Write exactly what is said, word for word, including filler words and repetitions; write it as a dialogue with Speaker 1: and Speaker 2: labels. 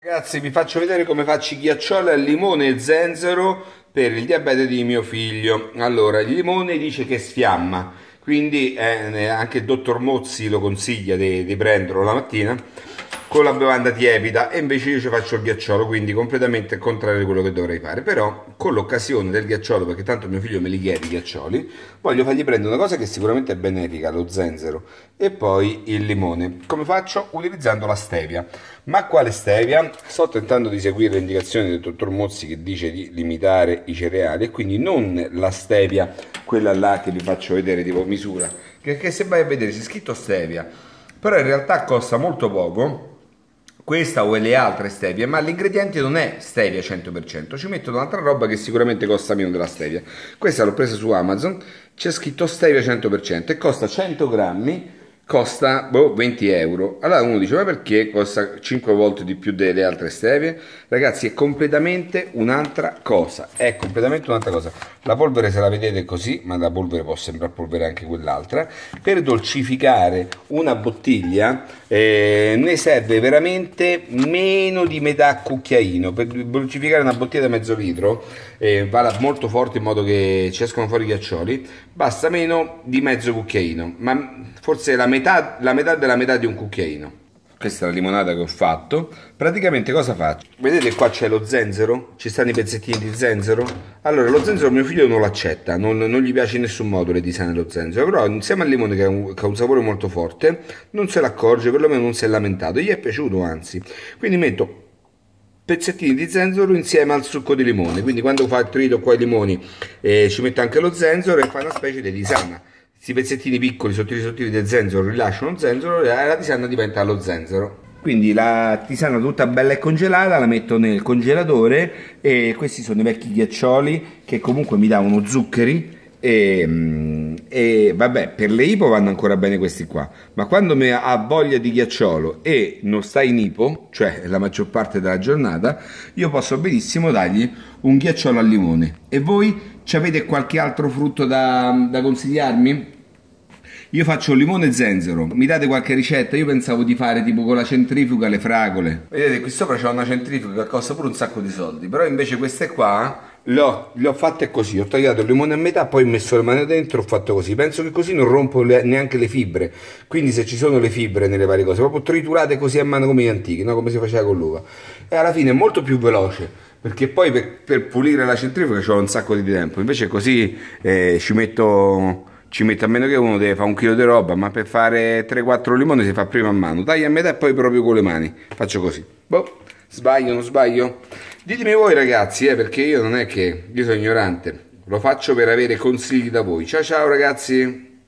Speaker 1: Ragazzi, vi faccio vedere come faccio i ghiaccioli al limone e zenzero per il diabete di mio figlio. Allora, il limone dice che sfiamma, quindi eh, anche il dottor Mozzi lo consiglia di, di prenderlo la mattina con la bevanda tiepida, e invece io ci faccio il ghiacciolo, quindi completamente il contrario di quello che dovrei fare. Però con l'occasione del ghiacciolo, perché tanto mio figlio me li chiede i ghiaccioli, voglio fargli prendere una cosa che sicuramente è benefica, lo zenzero, e poi il limone. Come faccio? Utilizzando la stevia. Ma quale stevia? Sto tentando di seguire le indicazioni del dottor Mozzi, che dice di limitare i cereali, e quindi non la stevia, quella là che vi faccio vedere tipo misura, perché se vai a vedere c'è scritto stevia, però in realtà costa molto poco, questa o le altre stevie, ma l'ingrediente non è stevia cento per cento, ci mettono un'altra roba che sicuramente costa meno della stevia. Questa l'ho presa su Amazon, c'è scritto stevia cento per cento e costa cento grammi, costa boh, venti euro. Allora uno dice, ma perché costa cinque volte di più delle altre stevie? Ragazzi, è completamente un'altra cosa, è completamente un'altra cosa. La polvere, se la vedete così, ma la polvere può sembrare polvere anche quell'altra. Per dolcificare una bottiglia eh, ne serve veramente meno di metà cucchiaino. Per dolcificare una bottiglia da mezzo litro, eh, va molto forte in modo che ci escono fuori i ghiaccioli, basta meno di mezzo cucchiaino, ma forse la metà, la metà della metà di un cucchiaino. Questa è la limonata che ho fatto. Praticamente cosa faccio? Vedete qua c'è lo zenzero? Ci stanno i pezzettini di zenzero? Allora, lo zenzero mio figlio non lo accetta, non, non gli piace in nessun modo le tisane dello zenzero, però insieme al limone che ha, un, che ha un sapore molto forte, non se l'accorge, perlomeno non si è lamentato, gli è piaciuto anzi. Quindi metto pezzettini di zenzero insieme al succo di limone, quindi quando fa il trito qua i limoni eh, ci metto anche lo zenzero e fa una specie di tisana. Questi pezzettini piccoli, sottili sottili del zenzero rilasciano zenzero e la tisana diventa lo zenzero. Quindi la tisana tutta bella e congelata la metto nel congelatore, e questi sono i vecchi ghiaccioli che comunque mi davano zuccheri, e, e vabbè, per le ipo vanno ancora bene questi qua, ma quando mi ha voglia di ghiacciolo e non sta in ipo, cioè la maggior parte della giornata, io posso benissimo dargli un ghiacciolo al limone. E voi ci avete qualche altro frutto da, da consigliarmi? Io faccio limone e zenzero, mi date qualche ricetta? Io pensavo di fare tipo con la centrifuga le fragole. Vedete, qui sopra c'è una centrifuga che costa pure un sacco di soldi, però invece queste qua le ho, le ho fatte così, ho tagliato il limone a metà, poi ho messo le mani dentro, ho fatto così. Penso che così non rompo le, neanche le fibre, quindi se ci sono le fibre nelle varie cose, proprio triturate così a mano come gli antichi, no? Come si faceva con l'uva. E alla fine è molto più veloce, perché poi per, per pulire la centrifuga ci ho un sacco di tempo, invece così eh, ci metto... Ci mette a meno che uno deve fare un chilo di roba, ma per fare tre quattro limoni si fa prima a mano. Taglia a metà e poi proprio con le mani. Faccio così. Boh, sbaglio, non sbaglio? Ditemi voi ragazzi, eh, perché io non è che... Io sono ignorante. Lo faccio per avere consigli da voi. Ciao ciao ragazzi!